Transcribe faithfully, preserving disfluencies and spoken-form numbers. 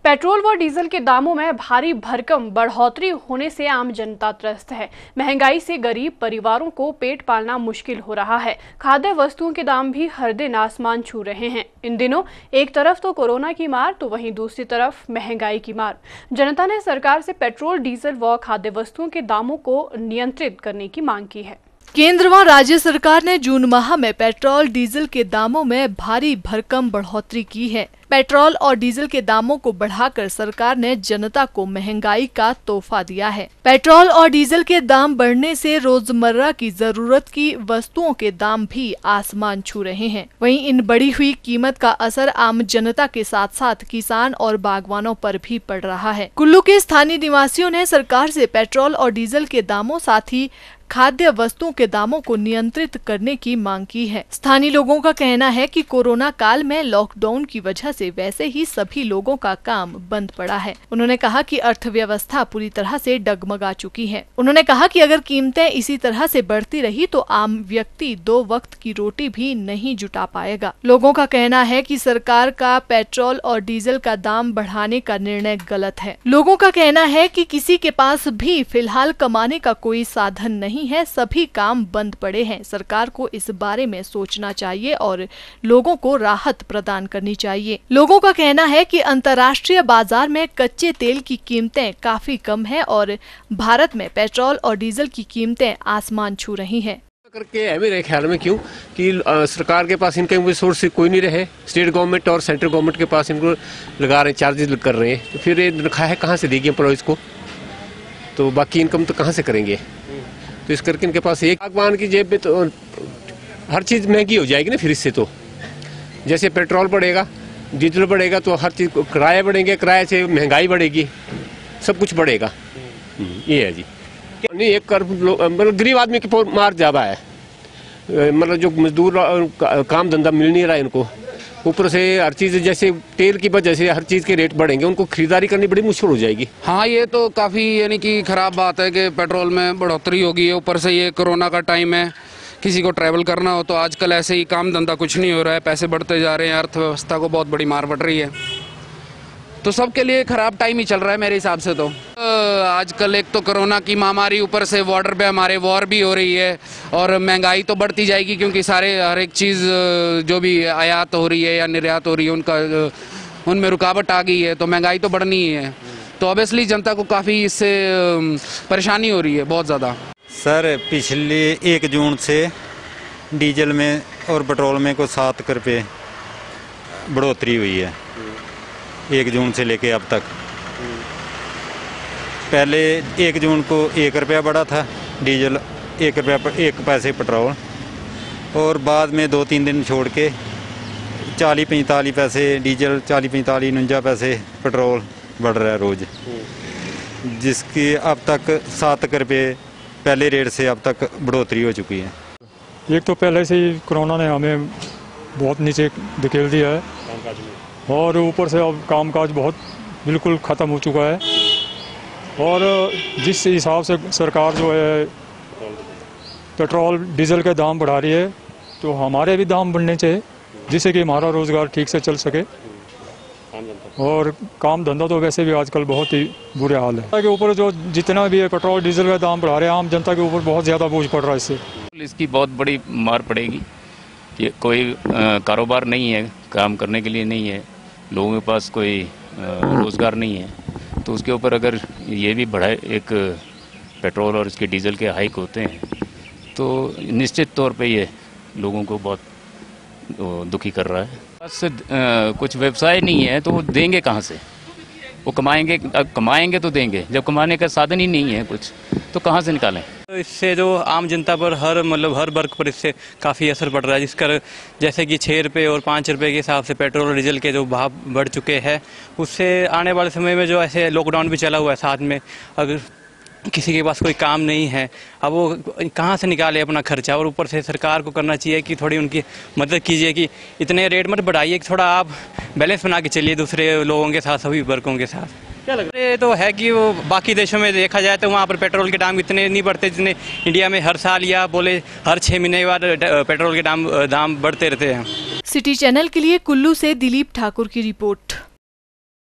Petrol व diesel के दामों में भारी भरकम बढ़ोतरी होने से आम जनता त्रस्त है। महंगाई से गरीब परिवारों को पेट पालना मुश्किल हो रहा है। खाद्य वस्तुओं के दाम भी हर दिन आसमान छू रहे हैं। इन दिनों एक तरफ तो कोरोना की मार तो वहीं दूसरी तरफ महंगाई की मार। जनता ने सरकार से पेट्रोल, डीजल व खाद्य वस्तुओं के दामों को नियंत्रित करने की मांग की है। केंद्र व राज्य सरकार ने जून माह में पेट्रोल डीजल के दामों में भारी भरकम बढ़ोतरी की है। पेट्रोल और डीजल के दामों को बढ़ाकर सरकार ने जनता को महंगाई का तोहफा दिया है। पेट्रोल और डीजल के दाम बढ़ने से रोजमर्रा की जरूरत की वस्तुओं के दाम भी आसमान छू रहे हैं। वहीं इन बढ़ी हुई कीमत का असर आम जनता के साथ साथ किसान और बागवानों पर भी पड़ रहा है। कुल्लू के स्थानीय निवासियों ने सरकार से पेट्रोल और डीजल के दामों साथ ही खाद्य वस्तुओं के दामों को नियंत्रित करने की मांग की है। स्थानीय लोगों का कहना है कि कोरोना काल में लॉकडाउन की वजह से वैसे ही सभी लोगों का काम बंद पड़ा है। उन्होंने कहा कि अर्थव्यवस्था पूरी तरह से डगमगा चुकी है। उन्होंने कहा कि अगर कीमतें इसी तरह से बढ़ती रही तो आम व्यक्ति दो वक्त की रोटी भी नहीं जुटा पाएगा। लोगों का कहना है कि सरकार का पेट्रोल और डीजल का दाम बढ़ाने का निर्णय गलत है। लोगों का कहना है कि किसी के पास भी फिलहाल कमाने का कोई साधन नहीं है, सभी काम बंद पड़े हैं। सरकार को इस बारे में सोचना चाहिए और लोगों को राहत प्रदान करनी चाहिए। लोगों का कहना है कि अंतर्राष्ट्रीय बाजार में कच्चे तेल की कीमतें काफी कम है और भारत में पेट्रोल और डीजल की कीमतें आसमान छू रही हैं। करके है मेरे ख्याल में क्यों कि आ, सरकार के पास इनकम सोर्स कोई नहीं रहे। स्टेट गवर्नमेंट और सेंट्रल गवर्नमेंट के पास इनको लगा रहे चार्जेस कर रहे हैं, तो फिर ये तनख्वाह है कहाँ से देगी एम्प्लॉइज को, तो बाकी इनकम तो कहाँ से करेंगे। तो इस करके इनके पास एक बागवान की जेब में तो हर चीज़ महंगी हो जाएगी ना। फिर इससे तो जैसे पेट्रोल बढ़ेगा, डीजल बढ़ेगा तो हर चीज़ किराए बढ़ेंगे, किराए से महंगाई बढ़ेगी, सब कुछ बढ़ेगा। ये है जी। नहीं एक कर मतलब गरीब आदमी की मार ज़्यादा है, मतलब जो मजदूर काम धंधा मिल नहीं रहा है इनको, ऊपर से हर चीज़ जैसे तेल की वजह से हर चीज़ के रेट बढ़ेंगे, उनको खरीदारी करनी बड़ी मुश्किल हो जाएगी। हाँ, ये तो काफ़ी यानी कि ख़राब बात है कि पेट्रोल में बढ़ोतरी होगी। ऊपर से ये कोरोना का टाइम है, किसी को ट्रैवल करना हो तो आजकल ऐसे ही काम धंधा कुछ नहीं हो रहा है, पैसे बढ़ते जा रहे हैं, अर्थव्यवस्था को बहुत बड़ी मार पड़ रही है। तो सबके लिए ख़राब टाइम ही चल रहा है मेरे हिसाब से। तो आजकल एक तो कोरोना की महामारी, ऊपर से बॉर्डर पे हमारे वॉर भी हो रही है और महंगाई तो बढ़ती जाएगी क्योंकि सारे हर एक चीज़ जो भी आयात हो रही है या निर्यात हो रही है उनका उनमें रुकावट आ गई है, तो महंगाई तो बढ़नी ही है। तो ऑब्वियसली जनता को काफ़ी इससे परेशानी हो रही है बहुत ज़्यादा। सर पिछले एक जून से डीजल में और पेट्रोल में को सात रुपये बढ़ोतरी हुई है एक जून से लेके अब तक। पहले एक जून को एक रुपया बढ़ा था डीजल, एक रुपया एक पैसे पेट्रोल, और बाद में दो तीन दिन छोड़ के चालीस पैंतालीस पैसे डीजल, चालीस पैंतालीस उनंजा पैसे पेट्रोल बढ़ रहा है रोज़, जिसकी अब तक सात रुपये पहले रेट से अब तक बढ़ोतरी हो चुकी है। एक तो पहले से ही कोरोना ने हमें बहुत नीचे धकेल दिया है और ऊपर से अब कामकाज बहुत बिल्कुल ख़त्म हो चुका है। और जिस हिसाब से सरकार जो है पेट्रोल डीजल के दाम बढ़ा रही है तो हमारे भी दाम बढ़ने चाहिए, जिससे कि हमारा रोज़गार ठीक से चल सके। और काम धंधा तो वैसे भी आजकल बहुत ही बुरे हाल है के ऊपर जो जितना भी है पेट्रोल डीजल का दाम बढ़ा रहे हैं, आम जनता के ऊपर बहुत ज़्यादा बोझ पड़ रहा है इससे। इसकी बहुत बड़ी मार पड़ेगी कि कोई कारोबार नहीं है, काम करने के लिए नहीं है, लोगों के पास कोई रोज़गार नहीं है, तो उसके ऊपर अगर ये भी बढ़ाए एक पेट्रोल और इसके डीजल के हाइक होते हैं तो निश्चित तौर पे ये लोगों को बहुत दुखी कर रहा है। बस कुछ व्यवसाय नहीं है तो वो देंगे कहाँ से, वो कमाएंगे कमाएंगे तो देंगे, जब कमाने का साधन ही नहीं है कुछ तो कहाँ से निकालें। तो इससे जो आम जनता पर हर मतलब हर वर्ग पर इससे काफ़ी असर पड़ रहा है, जिसका जैसे कि छः रुपये और पाँच रुपये के हिसाब से पेट्रोल और डीजल के जो भाव बढ़ चुके हैं, उससे आने वाले समय में जो ऐसे लॉकडाउन भी चला हुआ है साथ में, अगर किसी के पास कोई काम नहीं है अब वो कहाँ से निकाले अपना खर्चा। और ऊपर से सरकार को करना चाहिए कि थोड़ी उनकी मदद कीजिए कि इतने रेट मत बढ़ाइए, कि थोड़ा आप बैलेंस बना के चलिए दूसरे लोगों के साथ, सभी वर्गों के साथ। क्या लग रहा है? ये तो है कि वो बाकी देशों में देखा जाए तो वहाँ पर पेट्रोल के दाम इतने नहीं बढ़ते जितने इंडिया में हर साल या बोले हर छः महीने बाद पेट्रोल के दाम दाम बढ़ते रहते हैं। सिटी चैनल के लिए कुल्लू से दिलीप ठाकुर की रिपोर्ट।